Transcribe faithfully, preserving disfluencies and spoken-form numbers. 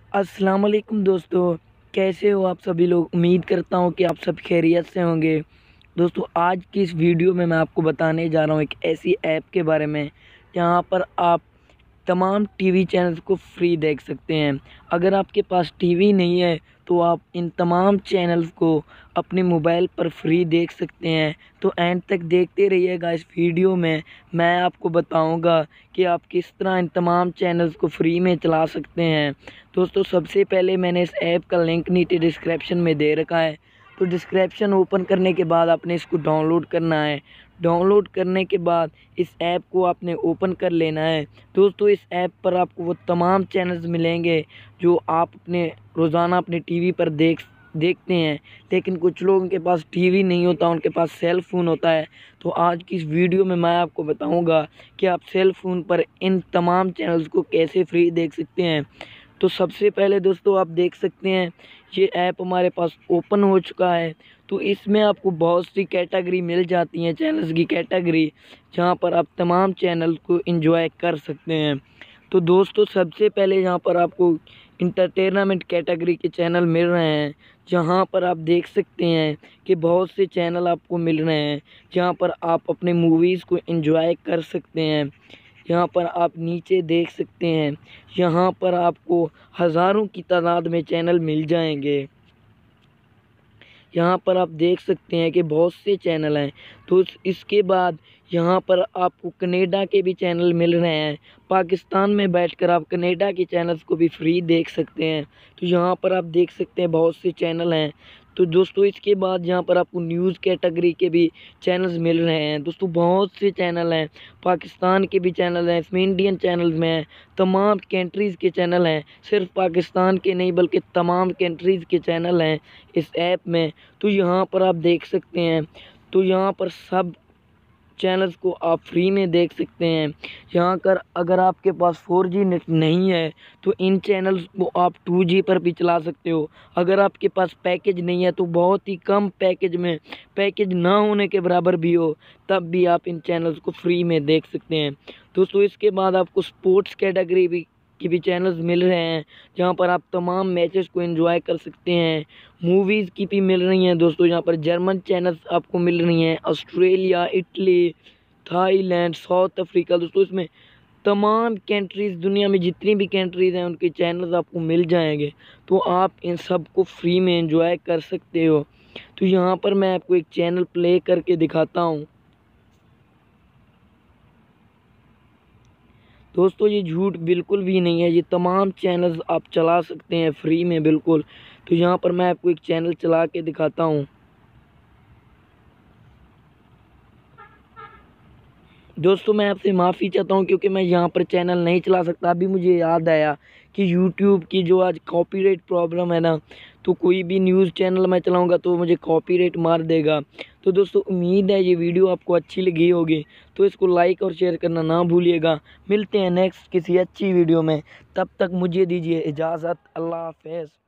अस्सलाम वालेकुम दोस्तों, कैसे हो आप सभी लोग। उम्मीद करता हूँ कि आप सब खैरियत से होंगे। दोस्तों आज की इस वीडियो में मैं आपको बताने जा रहा हूँ एक ऐसी ऐप के बारे में जहाँ पर आप तमाम टीवी चैनल्स को फ्री देख सकते हैं। अगर आपके पास टीवी नहीं है तो आप इन तमाम चैनल्स को अपने मोबाइल पर फ्री देख सकते हैं। तो एंड तक देखते रहिएगा। इस वीडियो में मैं आपको बताऊंगा कि आप किस तरह इन तमाम चैनल्स को फ्री में चला सकते हैं। दोस्तों सबसे पहले मैंने इस ऐप का लिंक नीचे डिस्क्रिप्शन में दे रखा है। तो डिस्क्रिप्शन ओपन करने के बाद आपने इसको डाउनलोड करना है। डाउनलोड करने के बाद इस ऐप को आपने ओपन कर लेना है। दोस्तों इस ऐप पर आपको वो तमाम चैनल्स मिलेंगे जो आप अपने रोज़ाना अपने टीवी पर देख देखते हैं। लेकिन कुछ लोगों के पास टीवी नहीं होता, उनके पास सेल फ़ोन होता है। तो आज की इस वीडियो में मैं आपको बताऊंगा कि आप सेल फ़ोन पर इन तमाम चैनल्स को कैसे फ्री देख सकते हैं। तो सबसे पहले दोस्तों आप देख सकते हैं ये ऐप हमारे पास ओपन हो चुका है। तो इसमें आपको बहुत सी कैटेगरी मिल जाती हैं, चैनल्स की कैटेगरी, जहां पर आप तमाम चैनल को एंजॉय कर सकते हैं। तो दोस्तों सबसे पहले यहाँ पर आपको इंटरटेनमेंट कैटेगरी के चैनल मिल रहे हैं, जहाँ पर आप देख सकते हैं कि बहुत से चैनल आपको मिल रहे हैं जहाँ पर आप अपने मूवीज़ को एंजॉय कर सकते हैं। यहाँ पर आप नीचे देख सकते हैं, यहाँ पर आपको हज़ारों की तादाद में चैनल मिल जाएंगे। यहाँ पर आप देख सकते हैं कि बहुत से चैनल हैं। तो इसके बाद यहाँ पर आपको कनाडा के भी चैनल मिल रहे हैं। पाकिस्तान में बैठकर आप कनाडा के चैनल्स को भी फ्री देख सकते हैं। तो यहाँ पर आप देख सकते हैं बहुत से चैनल हैं। तो दोस्तों इसके बाद यहाँ पर आपको न्यूज़ कैटेगरी के भी चैनल्स मिल रहे हैं। दोस्तों बहुत से चैनल हैं, पाकिस्तान के भी चैनल हैं, इसमें इंडियन चैनल्स में हैं, तमाम कंट्रीज़ के चैनल हैं। सिर्फ पाकिस्तान के नहीं बल्कि तमाम कंट्रीज़ के चैनल हैं इस ऐप में। तो यहाँ पर आप देख सकते हैं, तो यहाँ पर सब चैनल्स को आप फ्री में देख सकते हैं। यहाँ कर अगर आपके पास फोर जी नेट नहीं है तो इन चैनल्स को आप टू जी पर भी चला सकते हो। अगर आपके पास पैकेज नहीं है तो बहुत ही कम पैकेज में, पैकेज ना होने के बराबर भी हो, तब भी आप इन चैनल्स को फ्री में देख सकते हैं। दोस्तों इसके बाद आपको स्पोर्ट्स कैटेगरी भी के भी चैनल्स मिल रहे हैं, जहां पर आप तमाम मैचेस को एंजॉय कर सकते हैं। मूवीज़ की भी मिल रही हैं दोस्तों, यहाँ पर जर्मन चैनल्स आपको मिल रही हैं, Australia, Italy, Thailand, South Africa. दोस्तों इसमें तमाम कंट्रीज़, दुनिया में जितनी भी कंट्रीज़ हैं उनके चैनल्स आपको मिल जाएंगे। तो आप इन सब को फ्री में एंजॉय कर सकते हो। तो यहाँ पर मैं आपको एक चैनल प्ले करके दिखाता हूँ। दोस्तों ये झूठ बिल्कुल भी नहीं है, ये तमाम चैनल्स आप चला सकते हैं फ्री में बिल्कुल। तो यहाँ पर मैं आपको एक चैनल चला के दिखाता हूँ। दोस्तों मैं आपसे माफ़ी चाहता हूँ क्योंकि मैं यहाँ पर चैनल नहीं चला सकता। अभी मुझे याद आया कि यूट्यूब की जो आज कॉपीराइट प्रॉब्लम है ना, तो कोई भी न्यूज़ चैनल मैं चलाऊँगा तो मुझे कॉपीराइट मार देगा। तो दोस्तों उम्मीद है ये वीडियो आपको अच्छी लगी होगी, तो इसको लाइक और शेयर करना ना भूलिएगा। मिलते हैं नेक्स्ट किसी अच्छी वीडियो में, तब तक मुझे दीजिए इजाज़त। अल्लाह हाफ़िज़।